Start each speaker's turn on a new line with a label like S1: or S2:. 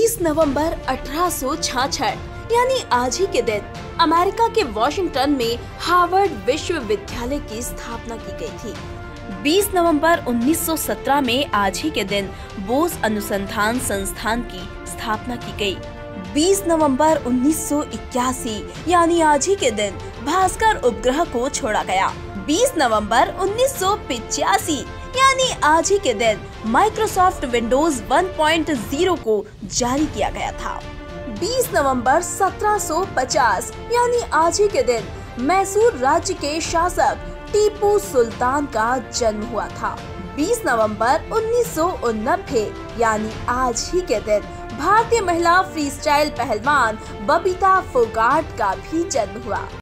S1: 20 नवंबर 1866 यानी आज ही के दिन अमेरिका के वॉशिंगटन में हार्वर्ड विश्वविद्यालय की स्थापना की गई थी। 20 नवंबर 1917 में आज ही के दिन बोस अनुसंधान संस्थान की स्थापना की गई। 20 नवंबर 1981 यानी आज ही के दिन भास्कर उपग्रह को छोड़ा गया। 20 नवंबर 1985 यानी आज ही के दिन माइक्रोसॉफ्ट विंडोज 1.0 को जारी किया गया था। 20 नवंबर 1750 यानी आज ही के दिन मैसूर राज्य के शासक टीपू सुल्तान का जन्म हुआ था। 20 नवंबर 1989 यानी आज ही के दिन भारतीय महिला फ्री स्टाइल पहलवान बबीता फोगाट का भी जन्म हुआ।